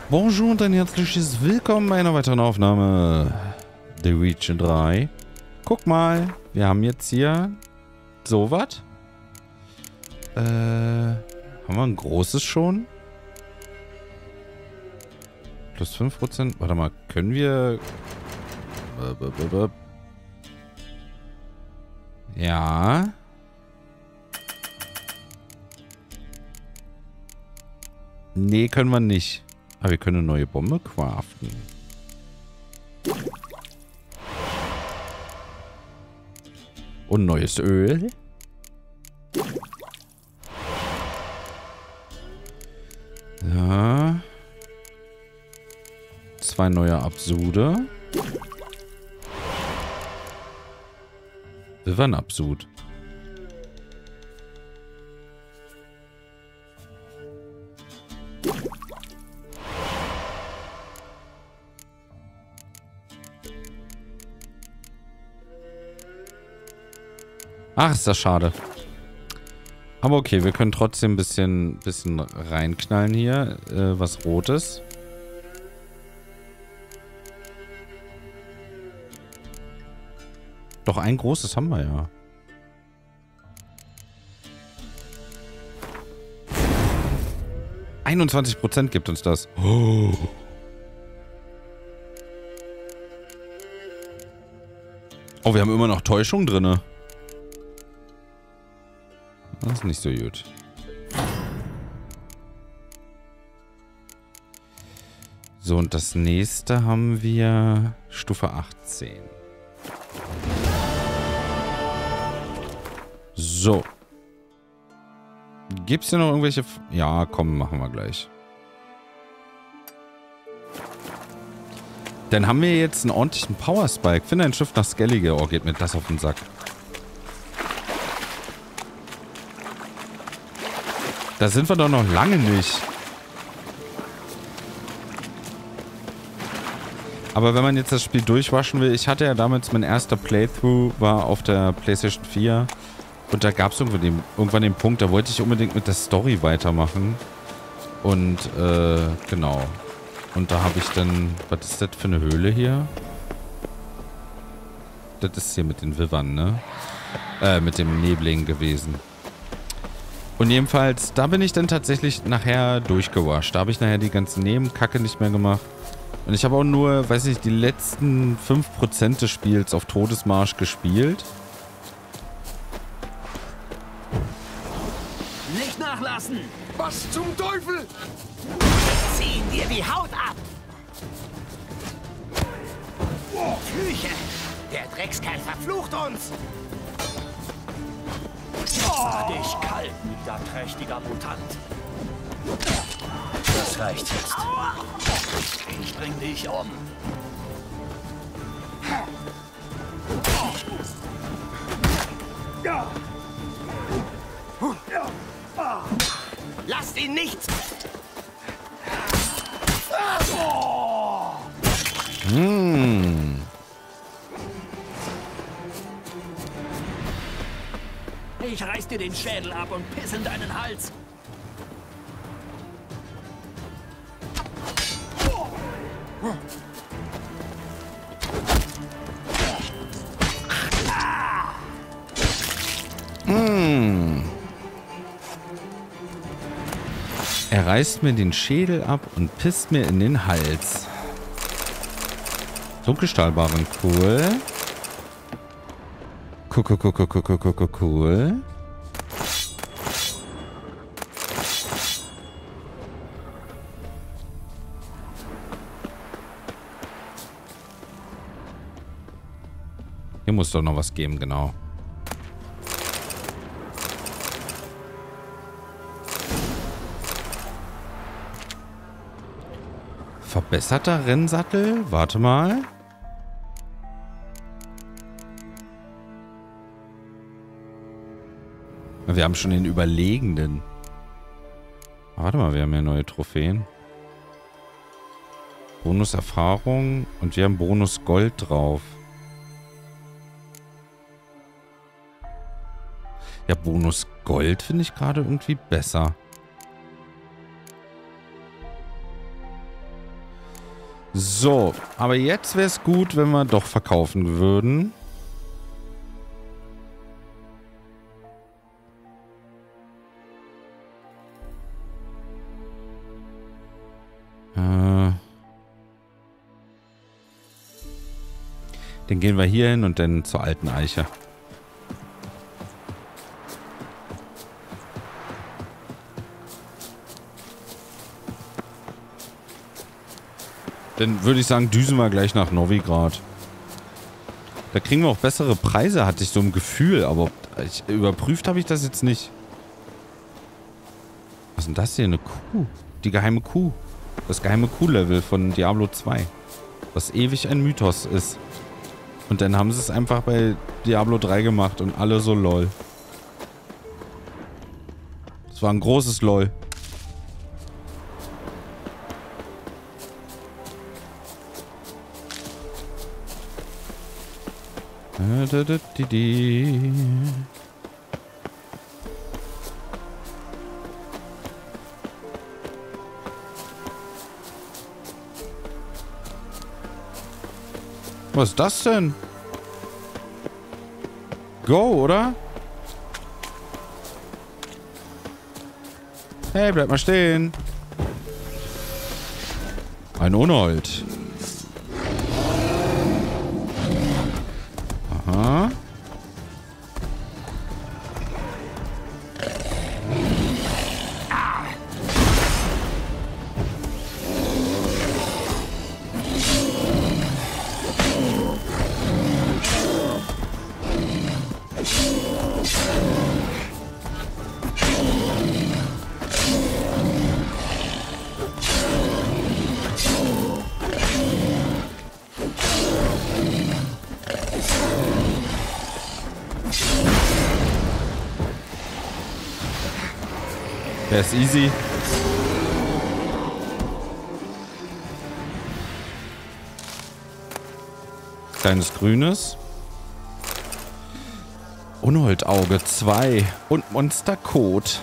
Bonjour und ein herzliches Willkommen bei einer weiteren Aufnahme The Witcher 3. Guck mal, wir haben jetzt hier sowas. Haben wir ein großes schon? Plus 5%. Warte mal, können wir... Ja. Nee, können wir nicht. Aber wir können eine neue Bombe craften. Und neues Öl. Ja. 2 neue Absude. Wivern-Absud. Ach, ist das schade. Aber okay, wir können trotzdem ein bisschen reinknallen hier. Was Rotes. Doch, ein großes haben wir ja. %21 gibt uns das. Oh. Oh, wir haben immer noch Täuschung drin. Das ist nicht so gut. So, und das nächste haben wir Stufe 18. So. Gibt's hier noch irgendwelche... Ja, komm, machen wir gleich. Dann haben wir jetzt einen ordentlichen Power Spike. Finde ein Schiff nach Skellige. Oh, geht mir das auf den Sack. Da sind wir doch noch lange nicht. Aber wenn man jetzt das Spiel durchwaschen will, ich hatte ja damals mein erster Playthrough, war auf der PlayStation 4. Und da gab es irgendwann den Punkt, da wollte ich unbedingt mit der Story weitermachen. Und, genau. Und da habe ich dann, was ist das für eine Höhle hier? Das ist hier mit den Wivern, ne? Mit dem Nebling gewesen. Und jedenfalls, da bin ich dann tatsächlich nachher durchgewascht. Da habe ich nachher die ganze Nebenkacke nicht mehr gemacht. Und ich habe auch nur, weiß nicht, die letzten 5% des Spiels auf Todesmarsch gespielt. Nicht nachlassen! Was zum Teufel? Wir ziehen dir die Haut ab! Küche! Der Dreckskerl verflucht uns! Mach dich kalt, niederträchtiger Mutant! Das reicht jetzt. Aua. Ich bring dich um. Lasst ihn nicht! Ich reiß dir den Schädel ab und piss in deinen Hals. Er reißt mir den Schädel ab und pisst mir in den Hals. Dunkelstahlbarren, cool. Cool. Hier muss doch noch was geben, genau. Verbesserter Rennsattel? Warte mal. Wir haben schon den überlegenen. Warte mal, wir haben ja neue Trophäen. Bonus Erfahrung und wir haben Bonus Gold drauf. Ja, Bonus Gold finde ich gerade irgendwie besser. So, aber jetzt wäre es gut, wenn wir doch verkaufen würden. Dann gehen wir hier hin und dann zur alten Eiche. Dann würde ich sagen, düsen wir gleich nach Novigrad. Da kriegen wir auch bessere Preise, hatte ich so ein Gefühl, aber überprüft habe ich das jetzt nicht. Was ist denn das hier? Eine Kuh. Die geheime Kuh. Das geheime Kuh-Level von Diablo 2. Was ewig ein Mythos ist. Und dann haben sie es einfach bei Diablo 3 gemacht und alle so lol. Das war ein großes LOL. Was ist das denn? Go, oder? Hey, bleib mal stehen. Ein Unhold. Aha. Der ist easy. Kleines Grünes. Unholdauge 2 und Monsterkot.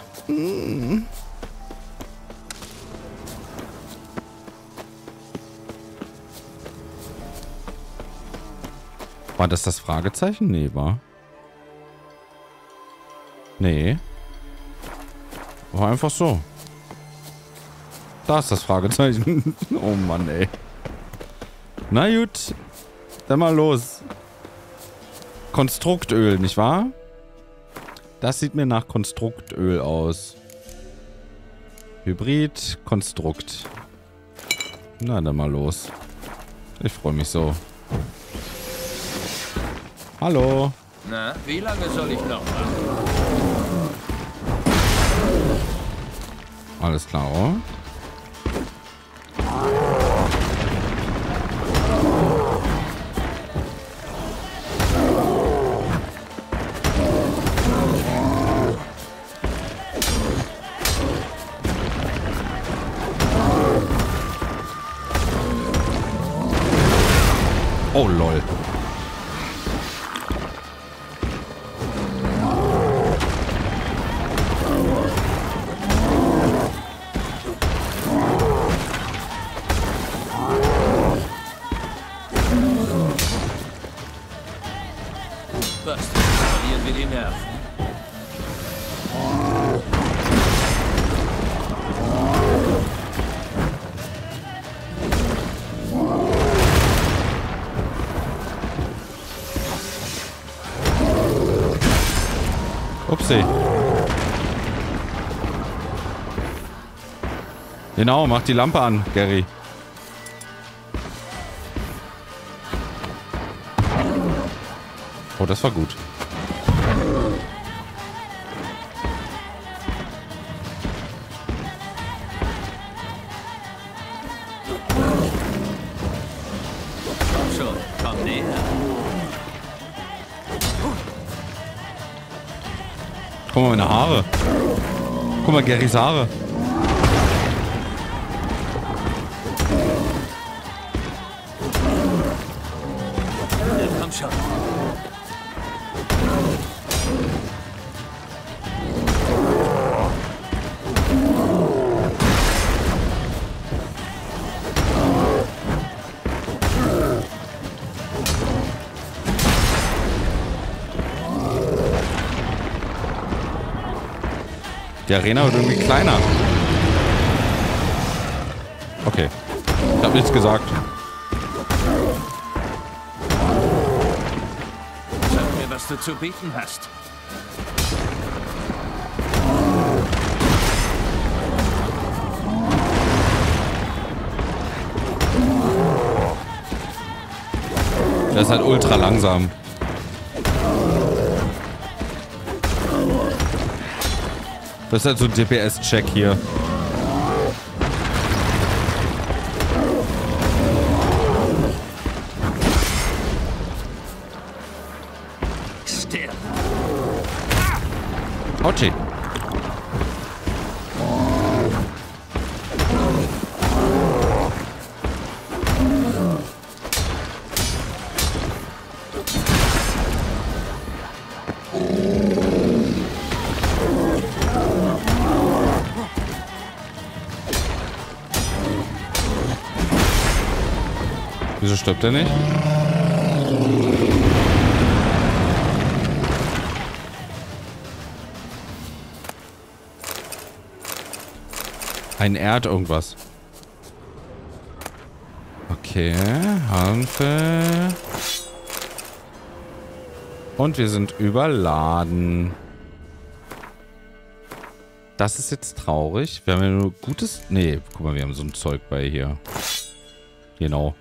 War das Fragezeichen? Nee, war. Nee. War einfach so. Da ist das Fragezeichen. Oh Mann, ey. Na gut. Dann mal los. Konstruktöl, nicht wahr? Das sieht mir nach Konstruktöl aus. Hybrid, Konstrukt. Na, dann mal los. Ich freue mich so. Hallo. Na, wie lange soll ich noch machen? Alles klar, oder? Oh, lol. Was? Verlieren wir die Nerven? Upsi. Genau, mach die Lampe an, Gary. Oh, das war gut. Komm schon, komm näher. Guck mal, meine Haare. Guck mal, Garys Haare. Ja, komm schon. Die Arena wird irgendwie kleiner. Okay. Ich habe nichts gesagt. Sag mir, was du zu bieten hast. Das ist halt ultra langsam. Das ist halt so ein DPS-Check hier. Stirb. Hotschi. Wieso stirbt er nicht? Ein Erd irgendwas. Okay, Harfe. Und wir sind überladen. Das ist jetzt traurig. Wir haben ja nur gutes... Nee, guck mal, wir haben so ein Zeug bei hier. Genau.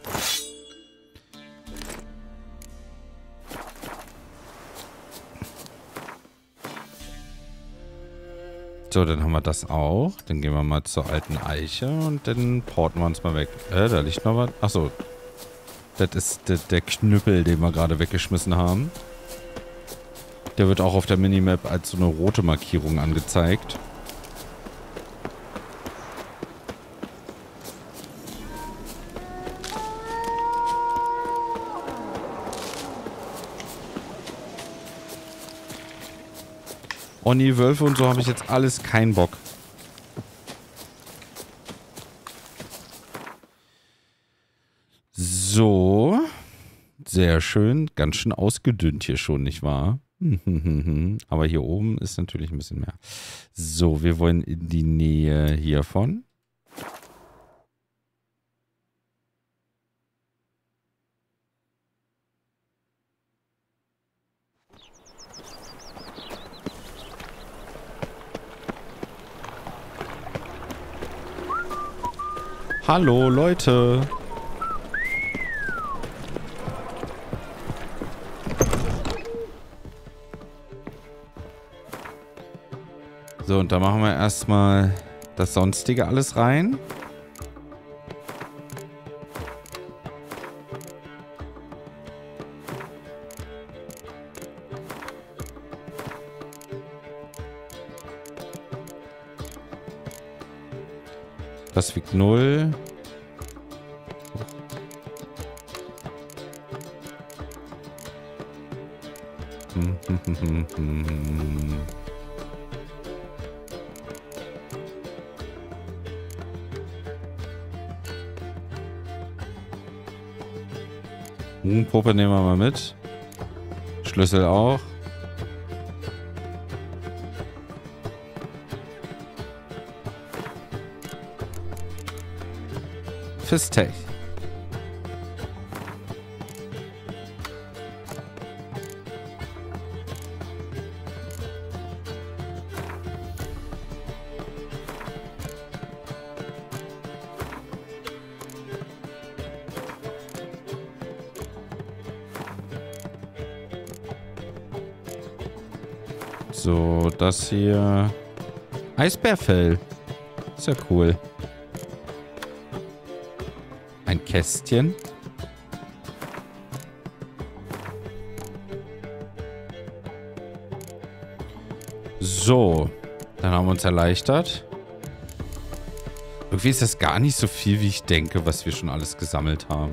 So, dann haben wir das auch. Dann gehen wir mal zur alten Eiche und dann porten wir uns mal weg. Da liegt noch was. Achso. Das ist der Knüppel, den wir gerade weggeschmissen haben. Der wird auch auf der Minimap als so eine rote Markierung angezeigt. Oh nee, Wölfe und so habe ich jetzt alles keinen Bock. So. Sehr schön. Ganz schön ausgedünnt hier schon, nicht wahr? Aber hier oben ist natürlich ein bisschen mehr. So, wir wollen in die Nähe hiervon. Hallo, Leute. So, und da machen wir erstmal das Sonstige alles rein. Das wiegt 0. Puppe nehmen wir mal mit. Schlüssel auch. Fistech. So, das hier. Eisbärfell. Ist ja cool. Ein Kästchen. So. Dann haben wir uns erleichtert. Irgendwie ist das gar nicht so viel, wie ich denke, was wir schon alles gesammelt haben.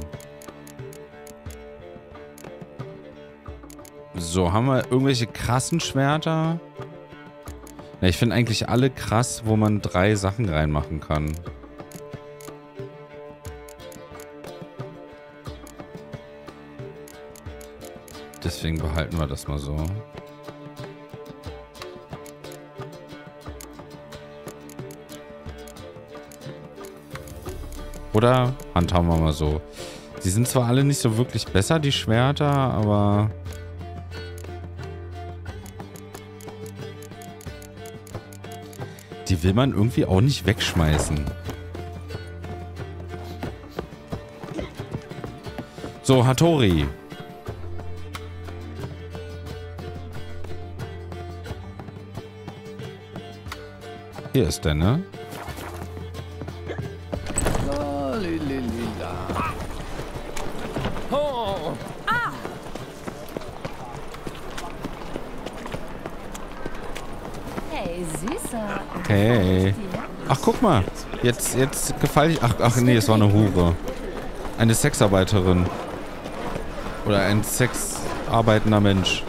So, haben wir irgendwelche krassen Schwerter? Ja, ich finde eigentlich alle krass, wo man 3 Sachen reinmachen kann. Deswegen behalten wir das mal so. Oder handhaben wir mal so. Die sind zwar alle nicht so wirklich besser, die Schwerter, aber... Die will man irgendwie auch nicht wegschmeißen. So, Hattori. Hier ist der, ne? Oh. Hey, Süßer. Hey. Ach, guck mal. Jetzt gefalle ich... Ach nee, es war eine Hure. Eine Sexarbeiterin. Oder ein sexarbeitender Mensch.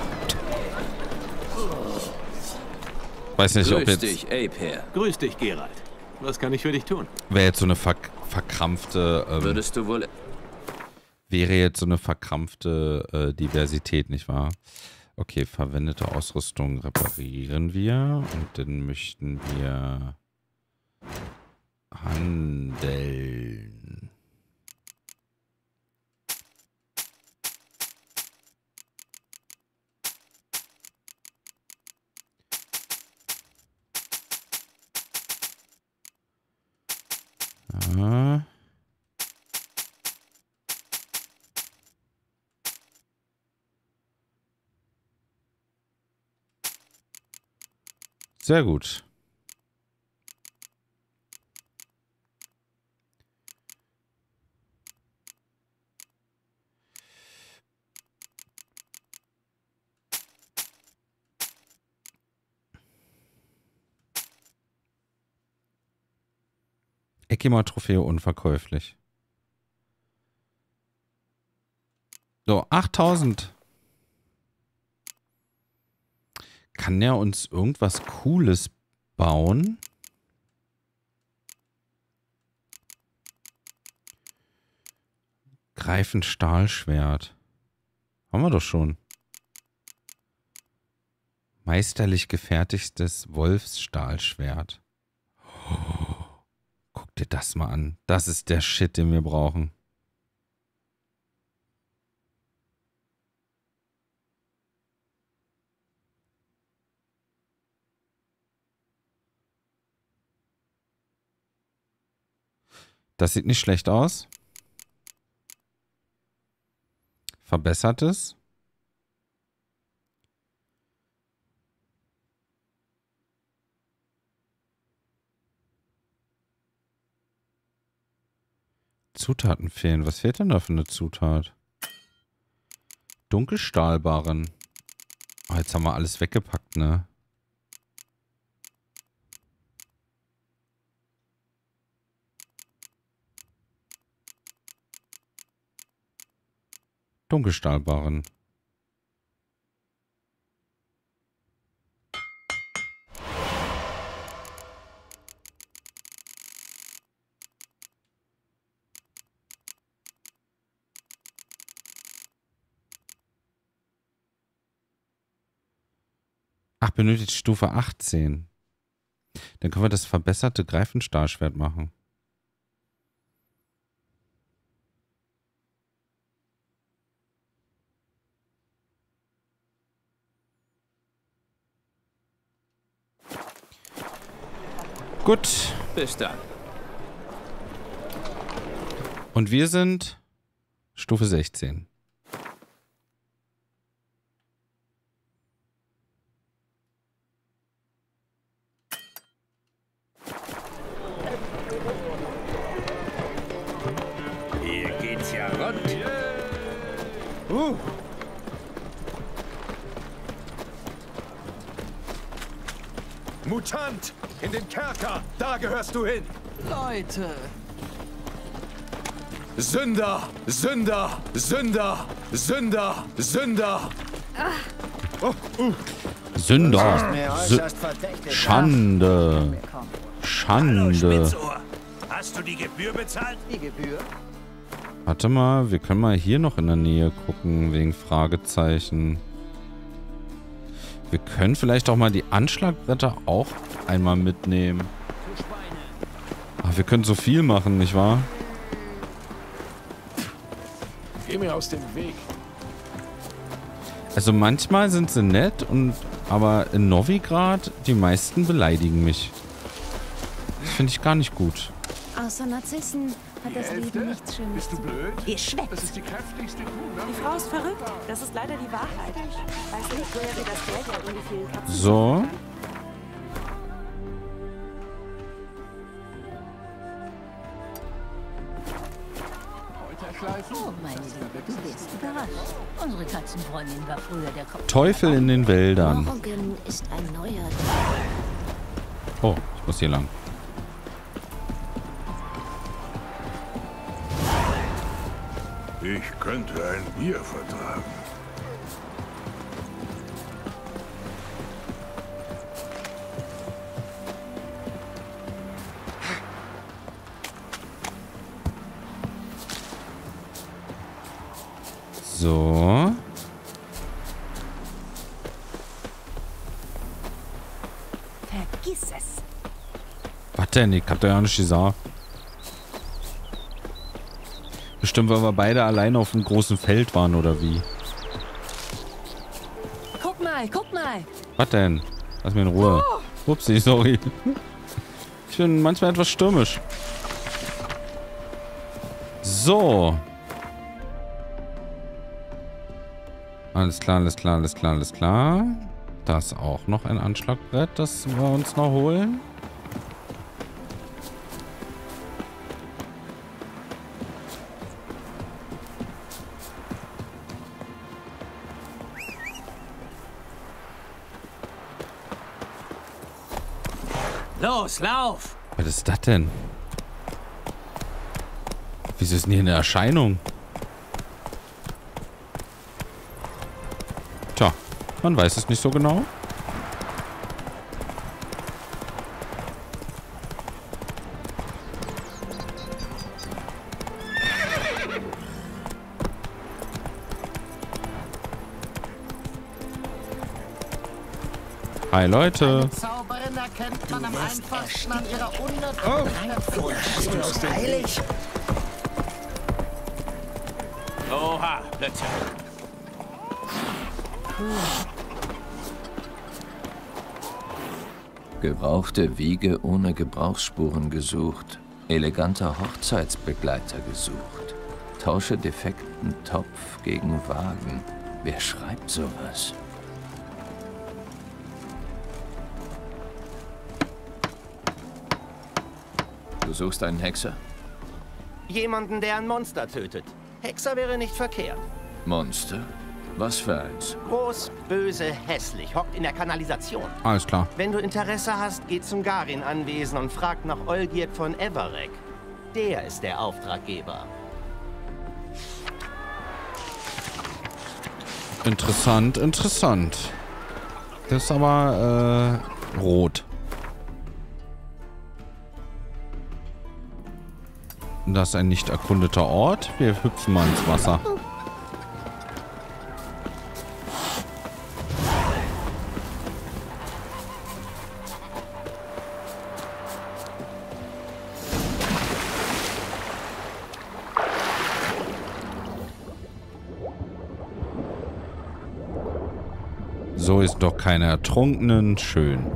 Weiß nicht, ob Grüß jetzt... dich, Ape. Grüß dich, Geralt. Was kann ich für dich tun? Wäre jetzt so eine verkrampfte... Würdest du wohl... wäre jetzt so eine verkrampfte Diversität, nicht wahr? Okay, verwendete Ausrüstung reparieren wir. Und dann möchten wir handeln. Ja. Sehr gut. Ekima-Trophäe unverkäuflich. So, 8000. Kann der uns irgendwas Cooles bauen? Greifenstahlschwert. Haben wir doch schon. Meisterlich gefertigtes Wolfsstahlschwert. Oh, guck dir das mal an. Das ist der Shit, den wir brauchen. Das sieht nicht schlecht aus. Verbessertes. Zutaten fehlen. Was fehlt denn da für eine Zutat? Dunkelstahlbarren. Oh, jetzt haben wir alles weggepackt, ne? Dunkelstahlbarren. Ach, benötigt Stufe 18. Dann können wir das verbesserte Greifenstahlschwert machen. Gut. Bis dann. Und wir sind Stufe 16. Hier geht's ja rund. Mutant! In den Kerker! Da gehörst du hin! Leute! Sünder! Sünder! Sünder! Sünder! Sünder! Sünder. Schande. Hallo, Schande. Spitzohr. Hast du die Gebühr bezahlt? Die Gebühr? Warte mal, wir können mal hier noch in der Nähe gucken, wegen Fragezeichen. Wir können vielleicht auch mal die Anschlagbretter auch einmal mitnehmen. Aber Wir können so viel machen, nicht wahr? Geh mir aus dem Weg. Also manchmal sind sie nett, aber in Novigrad, die meisten beleidigen mich. Das finde ich gar nicht gut. Außer Narzissen hat das Leben nichts Schönes. Bist du blöd? Ihr schwätzt. Das ist die kräftigste Kuh, ne? Die Frau ist verrückt. Das ist leider die Wahrheit. Weiß nicht, woher sie das Geld hat und wie viel Katzen. So. Oh, meine Liebe, du wirst überrascht. Unsere Katzenfreundin war früher der Kopf. Teufel in den Wäldern. Morgen ist ein neuer Oh, ich muss hier lang. Ich könnte ein Bier vertragen. So. Vergiss es. Was denn? Ich hab da ja nicht gesagt. Bestimmt, weil wir beide alleine auf einem großen Feld waren, oder wie? Guck mal. Was denn? Lass mir in Ruhe. Upsi, sorry. Ich bin manchmal etwas stürmisch. So. Alles klar, alles klar, alles klar, alles klar. Das ist auch noch ein Anschlagbrett, das wir uns noch holen. Los, lauf! Was ist das denn? Wieso ist denn hier eine Erscheinung? Tja, man weiß es nicht so genau. Hi Leute. Zauberin erkennt man am einfachsten an ihrer Heilig! Oha, Blödsinn. Gebrauchte Wiege ohne Gebrauchsspuren gesucht. Eleganter Hochzeitsbegleiter gesucht. Tausche defekten Topf gegen Wagen. Wer schreibt sowas? Du suchst einen Hexer? Jemanden, der ein Monster tötet. Hexer wäre nicht verkehrt. Monster? Was für eins? Groß, böse, hässlich, hockt in der Kanalisation. Alles klar. Wenn du Interesse hast, geh zum Garin-Anwesen und frag nach Olgierd von Everek. Der ist der Auftraggeber. Interessant, interessant. Das ist aber rot. Das ist ein nicht erkundeter Ort. Wir hüpfen mal ins Wasser. So ist doch keiner Ertrunkenen. Schön.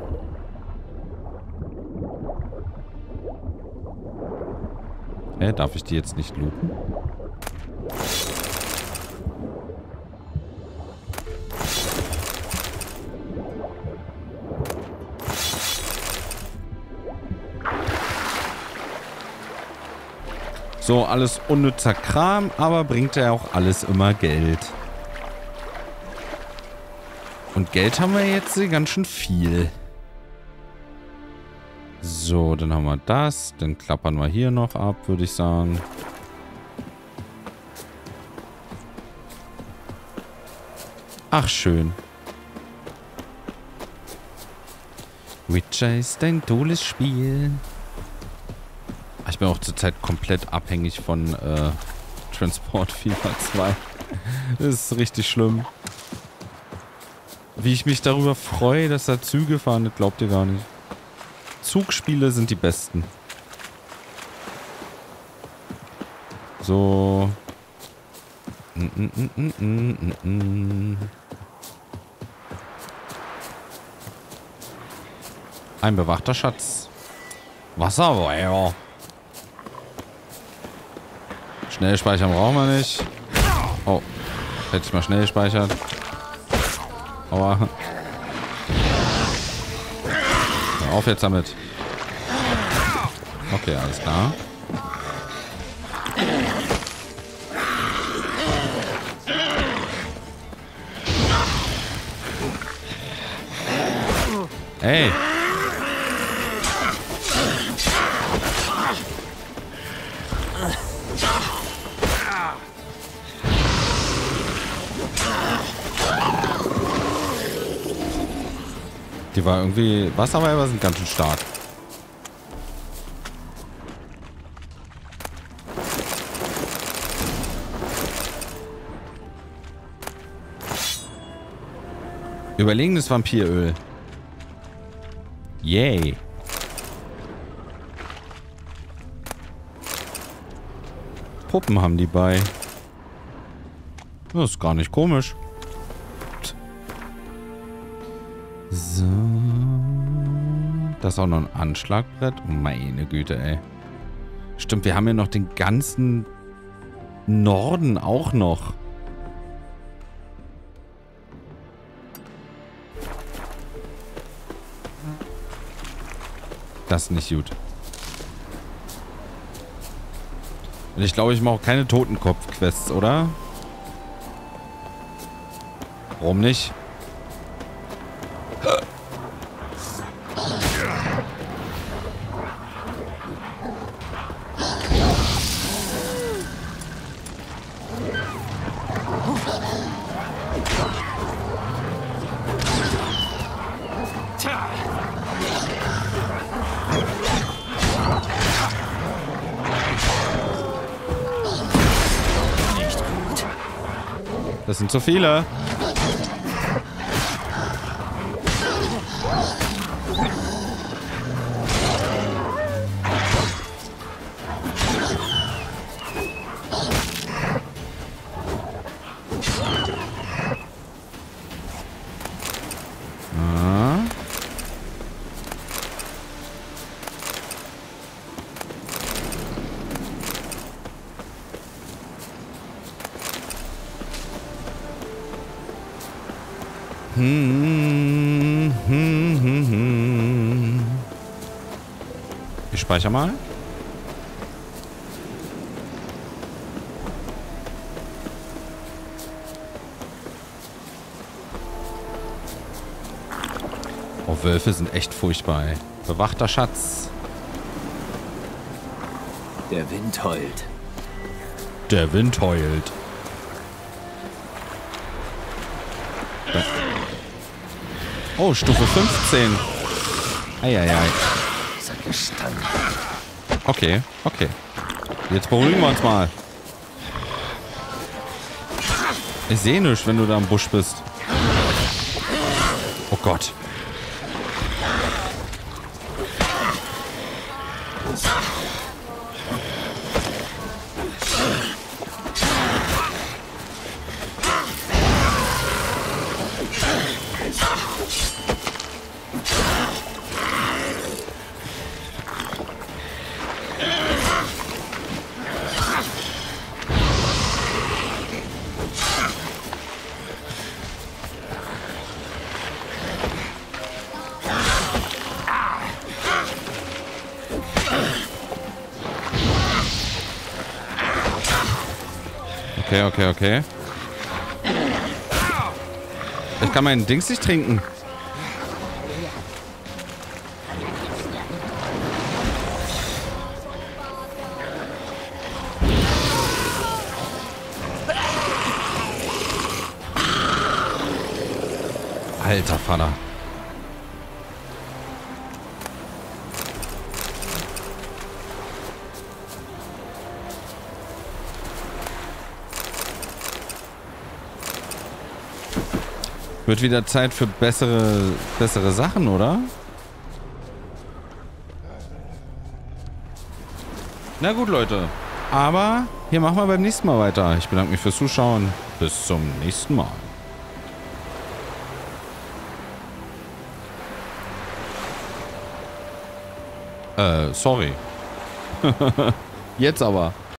Darf ich die jetzt nicht looten? So, alles unnützer Kram, aber bringt ja auch alles immer Geld. Und Geld haben wir jetzt ganz schön viel. So, dann haben wir das. Dann klappern wir hier noch ab, würde ich sagen. Ach, schön. Witcher ist ein tolles Spiel. Ich bin auch zurzeit komplett abhängig von Transport Fever 2. Das ist richtig schlimm. Wie ich mich darüber freue, dass da Züge fahren, das glaubt ihr gar nicht. Zugspiele sind die besten. So. Ein bewachter Schatz. Wasserweiher. Schnell speichern brauchen wir nicht. Oh. Hätte ich mal schnell gespeichert. Aua. Hör auf jetzt damit. Okay, alles klar. Ey. Die war irgendwie... Wasserweiber sind ganz schön stark. Überlegenes Vampiröl. Yay. Puppen haben die bei. Das ist gar nicht komisch. So. Das ist auch noch ein Anschlagbrett. Oh, meine Güte, ey. Stimmt, wir haben ja noch den ganzen Norden auch noch. Das ist nicht gut. Und ich glaube, ich mache auch keine Totenkopf-Quests, oder? Warum nicht? Das sind zu viele. Ich speichere mal. Oh, Wölfe sind echt furchtbar, ey. Bewachter Schatz. Der Wind heult. Der Wind heult. Oh, Stufe 15. Eieiei. Dieser Gestank. Okay, okay. Jetzt beruhigen wir uns mal. Ich sehe nichts, wenn du da im Busch bist. Oh Gott. Okay, okay, okay. Ich kann meinen Dings nicht trinken. Alter Vater. Wird wieder Zeit für bessere Sachen, oder? Na gut, Leute. Aber Hier, machen wir beim nächsten Mal weiter. Ich bedanke mich fürs Zuschauen. Bis zum nächsten Mal. Sorry. Jetzt aber.